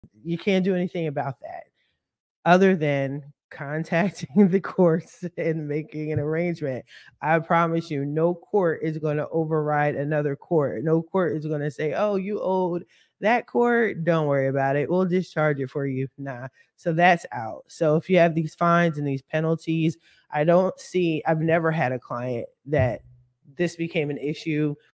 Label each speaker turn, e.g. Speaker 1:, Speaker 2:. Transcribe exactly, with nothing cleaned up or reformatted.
Speaker 1: You can't do anything about that other than contacting the courts and making an arrangement. I promise you, no court is going to override another court. No court is going to say, oh, you owed that court. Don't worry about it. We'll discharge it for you. Nah. So that's out. So if you have these fines and these penalties, I don't see, I've never had a client that this became an issue